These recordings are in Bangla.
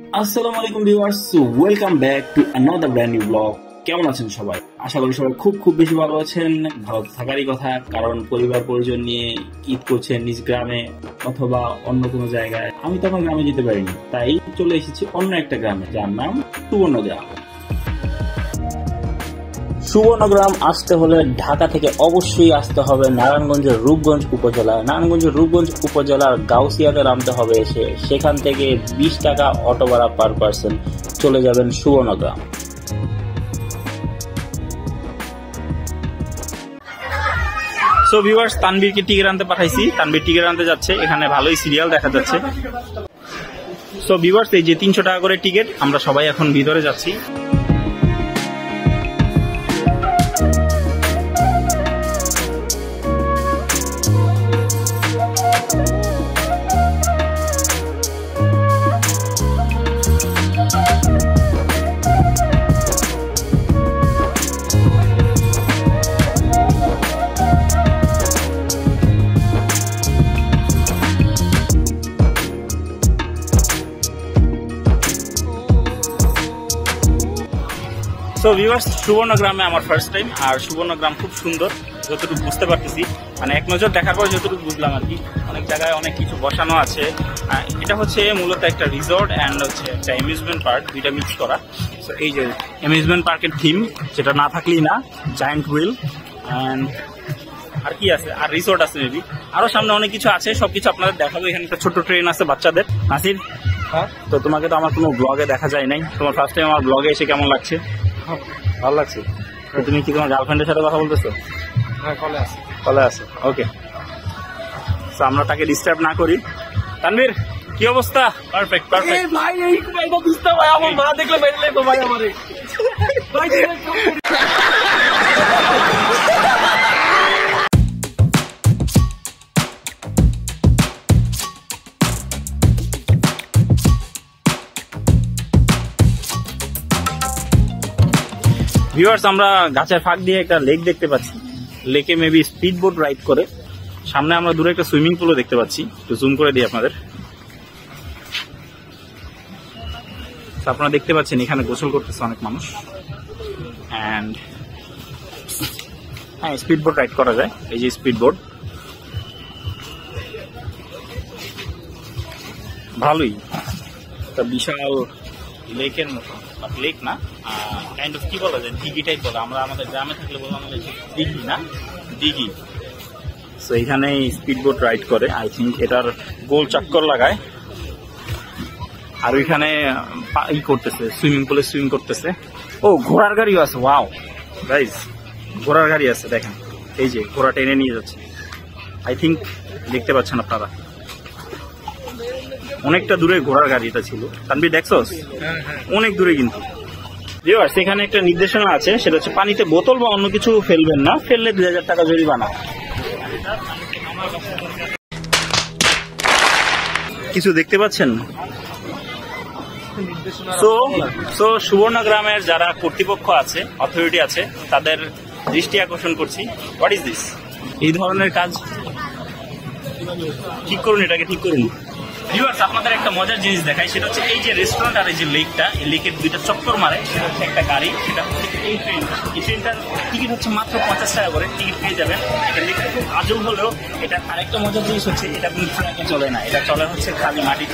আসসালামু আলাইকুম viewers, welcome back to another brand new blog. কেমন আছেন সবাই? আশা করি সবাই খুব খুব বেশি ভালো আছেন। ভালো থাকারই কথা, কারণ পরিবার পরিজন নিয়ে ঈদ করছেন নিজ গ্রামে অথবা অন্য কোনো জায়গায়। আমি তো আমার গ্রামে যেতে পারিনি, তাই চলে এসেছি অন্য একটা গ্রামে, যার নাম সুবর্ণগ্রাম। সুবর্ণগ্রাম আসতে হলে ঢাকা থেকে অবশ্যই আসতে হবে নারায়ণগঞ্জের রূপগঞ্জ উপজেলায়। নারায়ণগঞ্জের রূপগঞ্জ উপজেলার গাউসিয়াতে নামতে হবে। সেখান থেকে 20 টাকা অটো ভাড়া পার পার্সন, চলে যাবেন সুবর্ণগ্রাম। সো ভিউয়ার্স, তানবীরকে টিকিট আনতে পাঠাইছি, তানবীর টিকিট আনতে যাচ্ছে। এখানে ভালোই সিরিয়াল দেখা যাচ্ছে। সো ভিউয়ার্স, এই যে 300 টাকা করে টিকিট, আমরা সবাই এখন ভিতরে যাচ্ছি। সো ভিউয়ার্স, সুবর্ণগ্রামে আমার ফার্স্ট টাইম, আর সুবর্ণগ্রাম খুব সুন্দর যতটুকু বুঝতে পারতেছি। মানে এক নজর দেখার পর যতটুকু বুঝলাম আর কি, অনেক জায়গায় অনেক কিছু বসানো আছে। এটা হচ্ছে মূলত একটা রিসর্ট অ্যান্ড হচ্ছে একটা অ্যামিউজমেন্ট পার্ক, দুইটা মিক্স করা। সো এই যে অ্যামিউজমেন্ট পার্কের থিম, যেটা না থাকলেই না, জায়ান্ট হুইল অ্যান্ড আর কি আছে, আর রিসোর্ট আছে মেবি, আরো সামনে অনেক কিছু আছে। সবকিছু আপনাদের দেখাবো। এখানে একটা ছোট্ট ট্রেন আছে বাচ্চাদের। নাসির, তো তোমাকে তো আমার কোনো ব্লগে দেখা যায় নাই, তোমার ফার্স্ট টাইম আমার ব্লগে এসে কেমন লাগছে? ভালো লাগছে। তুমি কি তোমার গার্লফ্রেন্ডের সাথে কথা বলতেছো? হ্যাঁ, কলে আছে। ওকে, তো আমরা তাকে ডিস্টার্ব না করি। তানভীর, কি অবস্থা? পারফেক্ট ভাই, এই এটা বুঝতে ভাই, আমার মা দেখলে মেরে তো ভাই আমারে ভাই। ভিউয়ার্স, আমরা গাছের ফাঁক দিয়ে একটা লেক দেখতে পাচ্ছি। লেকে মেবি স্পিড বোট রাইড করে। সামনে আমরা দূরে একটা সুইমিং পুলও দেখতে পাচ্ছি, একটু জুম করে দিই আপনাদের। আপনারা দেখতে পাচ্ছেন এখানে গোসল করতেছে অনেক মানুষ। অ্যান্ড হ্যাঁ, স্পিড বোট রাইড করা যায়। এই যে স্পিড বোট, ভালোই একটা বিশাল লেকের মতো, বাট লেক না, কাইন্ড অফ কি বলা যায়, দিঘি টাইপ বলে। আমরা আমাদের গ্রামে থাকলে বললাম দিঘি, না দিঘি। সো এখানে স্পিড বোট রাইড করে। আই থিঙ্ক এটার গোল চক্কর লাগায়, আর ওইখানে ই করতেছে, সুইমিং পুলে সুইম করতেছে। ও, ঘোড়ার গাড়িও আছে। ওয়াও গাইস, ঘোড়ার গাড়ি আছে, দেখেন এই যে ঘোড়া টেনে নিয়ে যাচ্ছে। আই থিঙ্ক দেখতে পাচ্ছেন আপনারা, অনেকটা দূরে ঘোড়ার গাড়িটা ছিল। তানভীর দেখছস? অনেক দূরে। কিন্তু ভিউয়ার্স, এখানে একটা নির্দেশনা আছে, সেটা হচ্ছে পানিতে বোতল বা অন্য কিছু ফেলবেন না, ফেললে 2000 টাকা জরিমানা। কিছু দেখতে পাচ্ছেন? সো সুবর্ণগ্রামের যারা কর্তৃপক্ষ আছে, অথরিটি আছে, তাদের দৃষ্টি আকর্ষণ করছি। What is this? এই ধরনের কাজ ঠিক করুন, এটাকে ঠিক করুন। ভিউয়ার্স, আপনাদের একটা মজার জিনিস দেখাই, সেটা হচ্ছে এই যে রেস্টুরেন্ট আর এই যে লেকটা, এই লেকের দুইটা চক্কর মারে, সেটা হচ্ছে একটা গাড়ি, সেটা হচ্ছে এই ট্রেনটা। এই ট্রেনটার টিকিট হচ্ছে মাত্র 50 টাকা করে, টিকিট পেয়ে যাবেন। এটা লেকটা খুব আজব হলেও এটা আরেকটা মজার জিনিস হচ্ছে, এটা কোনো ট্র্যাকে চলে না, এটা চলে হচ্ছে খালি মাটিতে।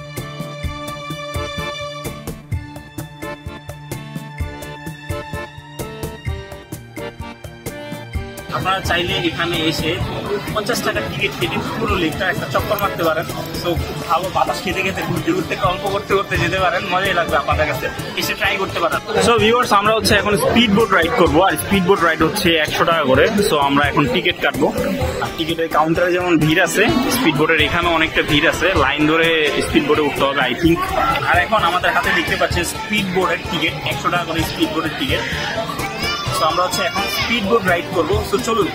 আপনারা চাইলে এখানে এসে 50 টাকার টিকিট কেটে পুরো লেকটা একটা চক্কর মারতে পারেন। তো খুব ভালো বাতাস খেতে খেতে ঘুরতে ঘুরতে গল্প করতে করতে যেতে পারেন, মজাই লাগবে আপনাদের কাছে, এসে ট্রাই করতে পারেন। সো ভিউয়ার্স, আমরা হচ্ছে এখন স্পিড বোট রাইড করবো, আর স্পিড বোট রাইড হচ্ছে 100 টাকা করে। সো আমরা এখন টিকিট কাটবো, আর টিকিটের কাউন্টারে যেমন ভিড় আছে, স্পিড বোটের এখানেও অনেকটা ভিড় আছে, লাইন ধরে স্পিড বোটে উঠতে হবে আই থিঙ্ক। আর এখন আমাদের হাতে দেখতে পাচ্ছেন স্পিড বোটের টিকিট, 100 টাকা করে স্পিড বোটের টিকিট। তো আমরা হচ্ছে এখন স্পিড বোট রাইড করবো। তো চলুন।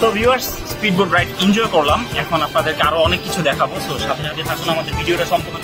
তো ভিউয়ার্স স্পিডবোট রাইড এনজয় করলাম, এখন আপনাদেরকে আরো অনেক কিছু দেখাবো। তো সাথে সাথে থাকুন আমাদের ভিডিওটা সম্পূর্ণ।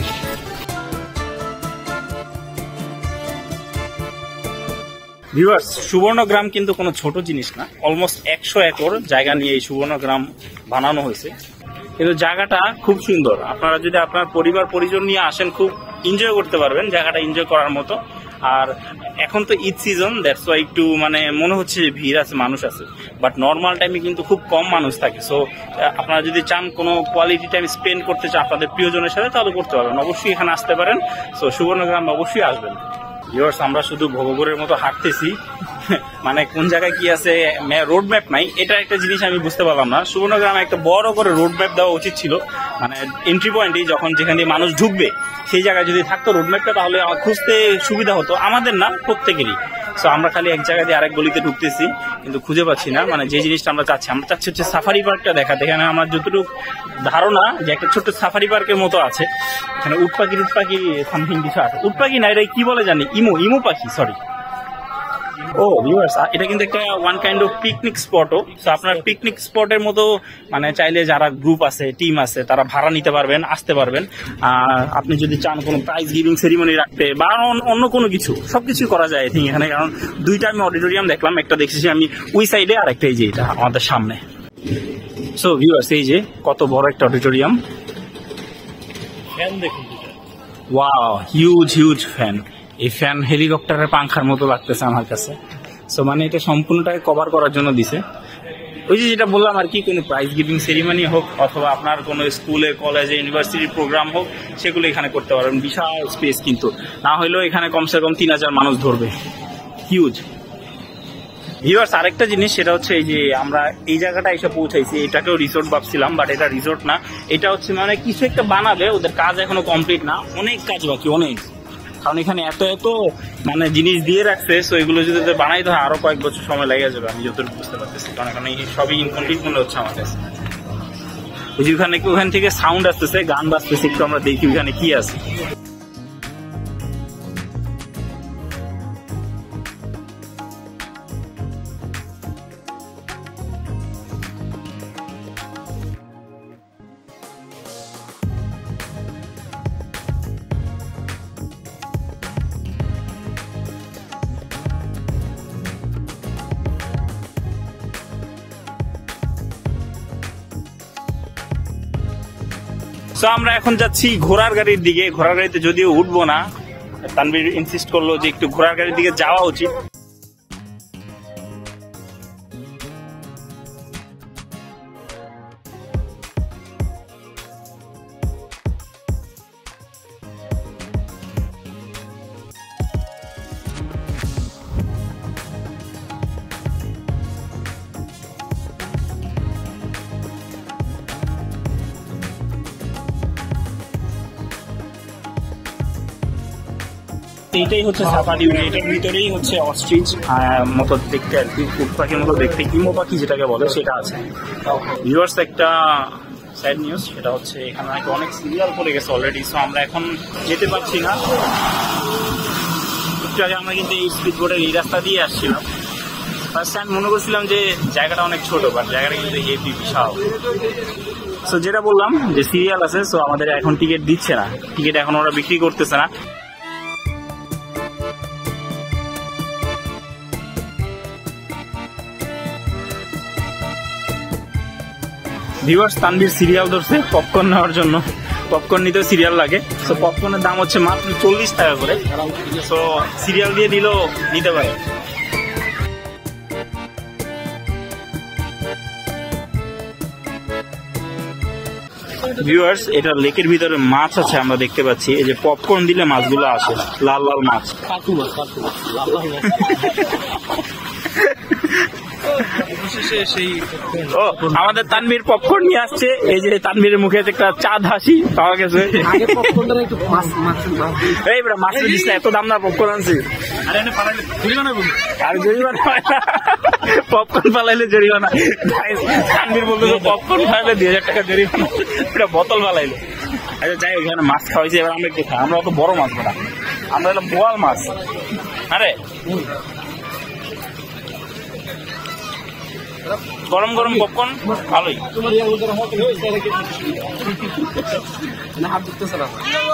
ভিউয়ার্স সুবর্ণগ্রাম কিন্তু কোনো ছোট জিনিস না, অলমোস্ট 100 একর জায়গা নিয়ে এই সুবর্ণগ্রাম বানানো হয়েছে। কিন্তু জায়গাটা খুব সুন্দর, আপনারা যদি আপনার পরিবার পরিজন নিয়ে আসেন খুব এনজয় করতে পারবেন, জায়গাটা এনজয় করার মতো। আর এখন তো ঈদ সিজন, দ্যাটস ওয়াই একটু মানে মনে হচ্ছে যে ভিড় আছে, মানুষ আছে, বাট নর্মাল টাইমে কিন্তু খুব কম মানুষ থাকে। সো আপনারা যদি চান কোনো কোয়ালিটি টাইম স্পেন্ড করতে চান আপনাদের প্রিয়জনের সাথে, তাহলে করতে পারবেন, অবশ্যই এখানে আসতে পারেন। সো সুবর্ণগ্রাম অবশ্যই আসবেন। ভিউয়ার্স আমরা শুধু ভবঘুরের মতো হাঁটতেছি, মানে কোন জায়গায় কি আছে রোড ম্যাপ নাই, এটা একটা জিনিস আমি বুঝতে পারলাম না। সুবর্ণগ্রামে একটা বড় করে রোড ম্যাপ দেওয়া উচিত ছিল, মানে এন্ট্রি পয়েন্টে যখন যেখানে মানুষ ঢুকবে সেই জায়গায় যদি থাকতো রোড ম্যাপটা, তাহলে খুঁজতে সুবিধা হতো, আমাদের না প্রত্যেকেরই। সো আমরা খালি এক জায়গা দিয়ে আরেক গলিতে ঢুকতেছি, কিন্তু খুঁজে পাচ্ছি না মানে যে জিনিসটা আমরা চাচ্ছি হচ্ছে সাফারি পার্কটা দেখাতে। এখানে আমার যতটুকু ধারণা যে একটা ছোট্ট সাফারি পার্কের মতো আছে, এখানে উট পাখি সামথিং কিছু আছে। উট পাখি না, এটা কি বলে জানি, ইমু পাখি, সরি। ও ভিউয়ার্স এটা কিন্তু একটা ওয়ান কাইন্ড অফ পিকনিক স্পটও। তো আপনার পিকনিক স্পটের মতো মানে চাইলে যারা গ্রুপ আছে, টিম আছে, তারা ভাড়া নিতে পারবেন, আসতে পারবেন। আপনি যদি চান কোনো প্রাইজ গিভিং সেরিমনি রাখতে বা অন্য কোনো কিছু, সবকিছু করা যায় আই থিঙ্ক এখানে। কারণ দুইটা আমি অডিটোরিয়াম দেখলাম, একটা দেখেছি আমি ওই সাইডে, আর একটা এই যে এটা আমাদের সামনে। সো ভিউয়ার্স এই যে কত বড় একটা অডিটোরিয়াম, ফ্যান দেখুন, ওয়াও হিউজ ফ্যান। এই ফ্যান হেলিকপ্টারের পাংখার মতো লাগতেছে আমার কাছে। সো মানে এটা সম্পূর্ণটাকে কভার করার জন্য দিছে। ওই যে যেটা বললাম আর কি, কোনো প্রাইজ গিভিং সেরিমনি হোক অথবা আপনার কোনো স্কুলে, কলেজে, ইউনিভার্সিটির প্রোগ্রাম হোক, সেগুলো এখানে করতে পারবেন। বিশাল স্পেস, কিন্তু না হলেও এখানে কমসে কম 3000 মানুষ ধরবে, হিউজ। ভিউয়ার্স আরেকটা জিনিস, সেটা হচ্ছে এই যে আমরা এই জায়গাটা এসে পৌঁছাইছি, এটাকেও রিসোর্ট ভাবছিলাম, বাট এটা রিসোর্ট না, এটা হচ্ছে মানে কিছু একটা বানাবে, ওদের কাজ এখনো কমপ্লিট না, অনেক কাজ বাকি, অনেক। কারণ এখানে এত মানে জিনিস দিয়ে রাখছে, সো এগুলো যদি বানাইতে হয় আরো কয়েক বছর সময় লেগে যাবে, আমি যতটুকু বুঝতে পারতেছি। কারণ এখানে সবই ইনকমপ্লিট মনে হচ্ছে আমার কাছে। ওই যে ওখান থেকে সাউন্ড আসতেছে, গান বাজতেছে, একটু আমরা দেখি ওখানে কি আছে। সো আমরা এখন যাচ্ছি ঘোড়ার গাড়ির দিকে। ঘোড়ার গাড়িতে যদিও উঠবো না, তানভীর ইনসিস্ট করলো যে একটু ঘোড়ার গাড়ির দিকে যাওয়া উচিত। এইটাই হচ্ছে সাফারি, এটার ভিতরেই হচ্ছে অস্ট্রিচ মতো দেখতে আর কি, উট পাখির মতো দেখতে, ইমো পাখি যেটাকে বলে সেটা আছে। ভিউয়ার্স একটা স্যাড নিউজ, সেটা হচ্ছে এখানে নাকি অনেক সিরিয়াল পড়ে গেছে অলরেডি। সো আমরা এখন যেতে পারছি না। একটু আগে আমরা কিন্তু এই স্পিড বোটের এই রাস্তা দিয়ে আসছিলাম। ফার্স্ট টাইম মনে করছিলাম যে জায়গাটা অনেক ছোট, বাট জায়গাটা কিন্তু হেভি বিশাল। সো যেটা বললাম যে সিরিয়াল আছে, সো আমাদের এখন টিকিট দিচ্ছে না, টিকিট এখন ওরা বিক্রি করতেছে না। ভিউয়ার্স তানভীর সিরিয়াল ধরছে পপকর্ন নেওয়ার জন্য, পপকর্ন নিতেও সিরিয়াল লাগে। সো পপকর্নের দাম হচ্ছে মাত্র 40 টাকা করে। সো সিরিয়াল দিয়ে দিলেও নিতে পারে। ভিউয়ার্স এটা লেকের ভিতরে মাছ আছে, আমরা দেখতে পাচ্ছি। এই যে পপকর্ন দিলে মাছগুলো আসে, লাল লাল মাছ। আমাদের তানভীর পপকর্ন নিয়ে আসছে। এই যে তানভীরের মুখে একটা চাঁদ হাসি পাওয়া গেছে। এই বেটা মাছ দিস না, এত দাম না পপকর্ন আনছি। আর জরিমানা পপকর্ন পালাইলে জরিমানা। তানভীর বলতে পপকর্ন পালাইলে 2000 টাকা জরিমানা, এটা বোতল পালাইলে। আচ্ছা যাই, ওখানে মাছ খাওয়াইছি, এবার আমরা একটু খাই। আমরা অত বড় মাছ না, আমরা হলাম বোয়াল মাছ। আরে গরম গরম পপকর্ন ভালোই। তোমার ইয়া উদর হাতে হইছে নাকি না হাত দিতেছ না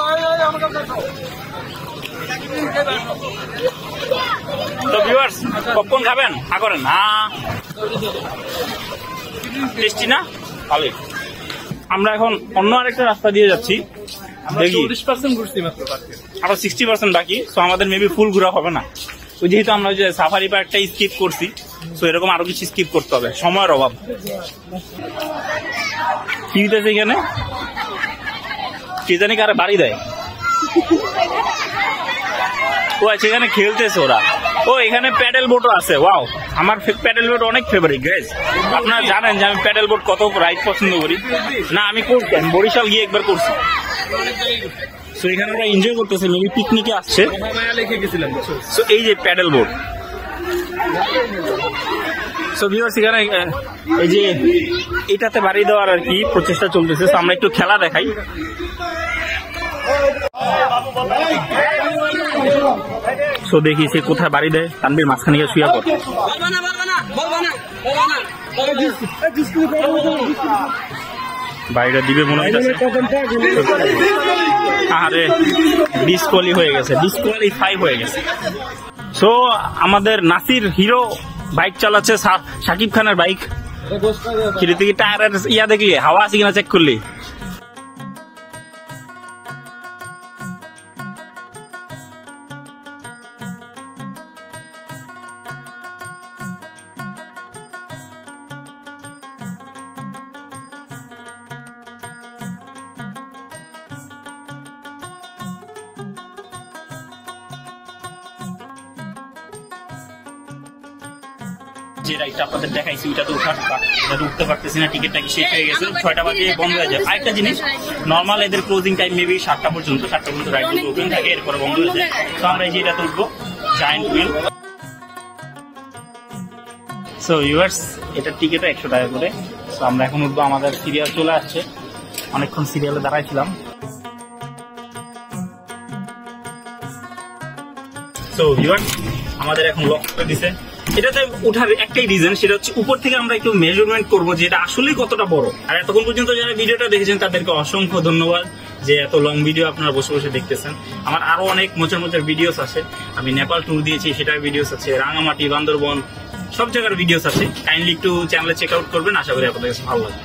তো ভিউয়ার্স পপকর্ন খাবেন? হ্যাঁ করেন। হ্যাঁ টেস্টি না? ভালোই। আমরা এখন অন্য আরেকটা রাস্তা দিয়ে যাচ্ছি, দেখি 40% ঘুরছি মাত্র আরো 60% বাকি। সো আমাদের মেবি ফুল ঘোরা হবে না, তো যেহেতু আমরা যে সাফারি পার্কটা স্কিপ করছি, তো এরকম আরো কিছু স্কিপ করতে হবে, সময়ের অভাব। কি দিতেছে এখানে? কে জানি কারে বাড়ি দেয়। ও আচ্ছা, এখানে খেলতেছে ওরা। ও এখানে প্যাডেল বোটও আছে। ওয়াও, আমার প্যাডেল বোট অনেক ফেভারিট গাইস। আপনারা জানেন যে আমি প্যাডেল বোট কত রাইড পছন্দ করি। না আমি করছি, আমি বরিশাল গিয়ে একবার করছি। তো এখানে ওরা এনজয় করতেছে, মেবি পিকনিকে আসছে। লিখে গেছিলাম। সো এই যে প্যাডেল বোট। সো ভিউয়ার্স এখানে এই যে এটাতে বাড়ি দেওয়ার আর কি প্রচেষ্টা চলতেছে। তো আমরা একটু খেলা দেখাই। সো দেখি সে কোথায় বাড়ি দেয়। তানবীর মাঝখানে গিয়ে শুয়ে পড়ে। বাড়িটা দিবে মনে হইতেছে। আরে ডিসকোয়ালি হয়ে গেছে, ডিসকোয়ালিফাই হয়ে গেছে। সো আমাদের নাসির হিরো বাইক চালাচ্ছে, শাকিব খানের বাইক। কিরে তুই টায়ারের ইয়া দেখলি, হাওয়া আছে কিনা চেক করলি? যে রাইডটা আপনাদের দেখাইছি ওইটা তো ওঠার, এটা তো উঠতে পারতেছি না, টিকিটটা কি শেষ হয়ে গেছে। 6টা বাজে বন্ধ হয়ে যায়। আরেকটা জিনিস, নর্মাল এদের ক্লোজিং টাইম মেবি 7টা পর্যন্ত। 7টা পর্যন্ত রাইডগুলো ওপেন থাকে, এরপরে বন্ধ হয়ে যায়। তো আমরা এই যে এটাতে উঠবো, জায়ান্ট হুইল। সো ভিউয়ার্স এটার টিকিটও 100 টাকা করে। তো আমরা এখন উঠবো, আমাদের সিরিয়াল চলে আসছে। অনেকক্ষণ সিরিয়ালে দাঁড়াইছিলাম। সো ভিউয়ার্স আমাদের এখন লক করে দিছে। এটাতে ওঠার একটাই রিজন, সেটা হচ্ছে উপর থেকে আমরা একটু মেজারমেন্ট করবো যে এটা আসলে কতটা বড়। আর এতক্ষণ পর্যন্ত যারা ভিডিওটা দেখেছেন তাদেরকে অসংখ্য ধন্যবাদ যে এত লং ভিডিও আপনারা বসে বসে দেখতেছেন। আমার আরো অনেক মোচার মোচার ভিডিওস আছে। আমি নেপাল ট্যুর দিয়েছি, সেটার ভিডিওস আছে। রাঙামাটি, বান্দরবন, সব জায়গার ভিডিওস আছে। কাইন্ডলি একটু চ্যানেলে চেক আউট করবেন, আশা করি আপনাদের কাছে ভালো লাগবে।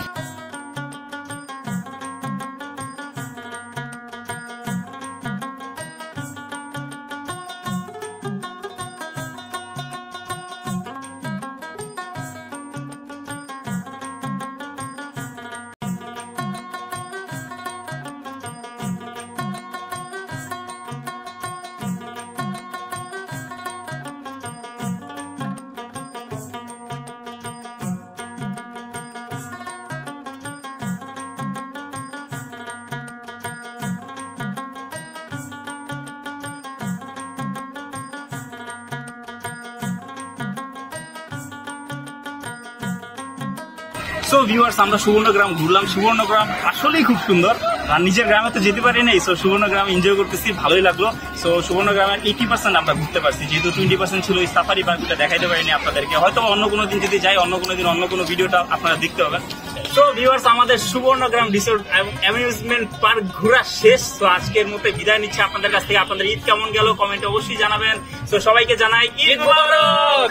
সো ভিউয়ার্স আমরা সুবর্ণগ্রাম ঘুরলাম। সুবর্ণগ্রাম আসলেই খুব সুন্দর, আর নিজের গ্রামে তো যেতে পারি নাই। সো সুবর্ণগ্রাম এনজয় করতেছি, ভালোই লাগলো। সো সুবর্ণগ্রামের 80% আমরা ঘুরতে পারছি, যেহেতু 20% ছিল এই সাফারি পার্কটা দেখাইতে পারিনি আপনাদেরকে। হয়তো অন্য কোনো দিন যদি যাই, অন্য কোনো দিন অন্য কোনো ভিডিওটা আপনারা দেখতে পাবেন। সো ভিউয়ার্স আমাদের সুবর্ণগ্রাম রিসোর্ট অ্যামিউজমেন্ট পার্ক ঘোরা শেষ। তো আজকের মতো বিদায় নিচ্ছে আপনাদের কাছ থেকে। আপনাদের ঈদ কেমন গেল কমেন্টে অবশ্যই জানাবেন। তো সবাইকে জানাই ঈদ মুবারক।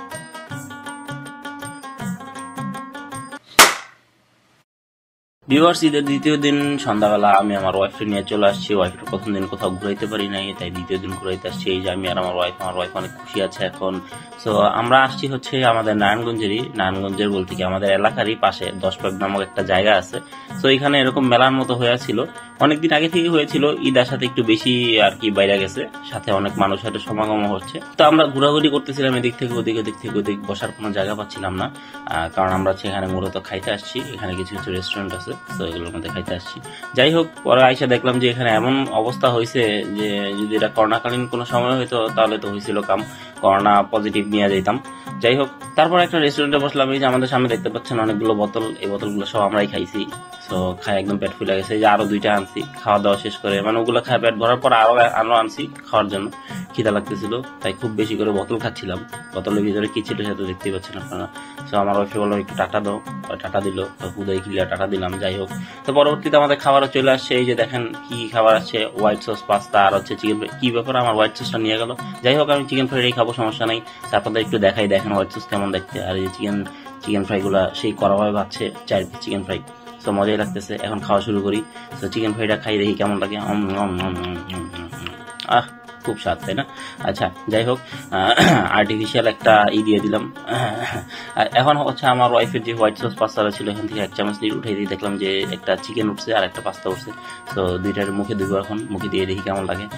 ভিউয়ার্স ঈদের দ্বিতীয় দিন সন্ধ্যাবেলা আমি আমার ওয়াইফকে নিয়ে চলে আসছি। ওয়াইফের প্রথম দিন কোথাও ঘুরাইতে পারি নাই, তাই দ্বিতীয় দিন ঘুরাইতে আসছি। এই যে আমি আর আমার ওয়াইফ অনেক খুশি আছে এখন। সো আমরা আসছি হচ্ছে আমাদের নারায়ণগঞ্জের বলতে কি আমাদের এলাকারই পাশে 10 পাক নামক একটা জায়গা আছে। তো এখানে এরকম মেলার মতো হয়েছিল, অনেকদিন আগে থেকে হয়েছিল। ঈদ আসাতে একটু বেশি আর কি বাইরে গেছে, সাথে অনেক মানুষের সমাগম হচ্ছে। তো আমরা ঘোরাঘুরি করতেছিলাম এদিক থেকে ওদিক, বসার কোনো জায়গা পাচ্ছিলাম না, কারণ আমরা এখানে মূলত খাইতে আসছি। এখানে কিছু কিছু রেস্টুরেন্ট আছে, তো এগুলোর মধ্যে খাইতে আসছি। যাই হোক, পরে আইসা দেখলাম যে এখানে এমন অবস্থা হয়েছে যে যদি এটা করোনাকালীন কোনো সময় হইতো তাহলে তো হয়েছিল কাম, করোনা পজিটিভ নিয়ে যেতাম। যাই হোক, তারপর একটা রেস্টুরেন্টে বসলাম। এই যে আমাদের সামনে দেখতে পাচ্ছেন অনেকগুলো বোতল, এই বোতলগুলো সব আমরাই খাইছি। তো খাই একদম পেট ফুলে গেছে, যে আরো 2টা আনছি খাওয়া দাওয়া শেষ করে, মানে ওগুলো খাই পেট ভরার পর আরো আনছি খাওয়ার জন্য, খিদা লাগতেছিল তাই খুব বেশি করে বোতল খাচ্ছিলাম। বোতলের ভিতরে কি ছিল সেটা দেখতেই পাচ্ছেন আপনারা। তো আমার ওয়াইফে বললো একটু টাটা দাও, টাটা দিল, তো হুদাই খিলিয়া টাটা দিলাম। যাই হোক, তো পরবর্তীতে আমাদের খাবারও চলে আসছে। এই যে দেখেন কি খাবার আসছে, হোয়াইট সস পাস্তা আর হচ্ছে চিকেন ফ্রাই। কি ব্যাপার আমার হোয়াইট সসটা নিয়ে গেল? যাই হোক, আমি চিকেন ফ্রাই খাবো, সমস্যা নাই। তারপরে একটু দেখাই, দেখেন হোয়াইট সস কেমন দেখতে। আর এই চিকেন ফ্রাই গুলা সেই কড়াভাবে ভাবছে 4 পিস চিকেন ফ্রাই, তো মজাই লাগতেছে। এখন খাওয়া শুরু করি। তো চিকেন ফ্রাইটা খাই দেখি কেমন লাগে। খুব স্বাদ, তাই না? আচ্ছা, যাই হোক, আর্টিফিশিয়াল একটা দিয়ে দিলাম। এখন হচ্ছে আমার ওয়াইফের যে হোয়াইট সস পাস্তাটা ছিল, এখান থেকে 1 চামচ দিয়ে উঠে দিয়ে দেখলাম যে একটা চিকেন উঠছে আর একটা পাস্তা উঠছে। তো দুইটার মুখে দিব, এখন মুখে দিয়ে দেখি কেমন লাগে।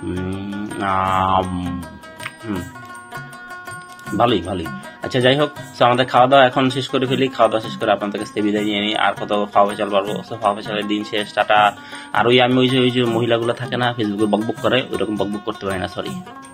ভালোই। আচ্ছা, যাই হোক, আমাদের খাওয়া দাওয়া এখন শেষ করে ফেলি। খাওয়া দাওয়া শেষ করে আপনাদের কাছ থেকে বিদায় নিয়ে নিই। আর কত খাওয়া ফেচাল পারবো? খাওয়া ফেচালের দিন শেষ, টাটা। আর আমি ওই যে মহিলাগুলো থাকে না ফেসবুকে বকবক করে, ওইরকম বকবক করতে পারি না, সরি।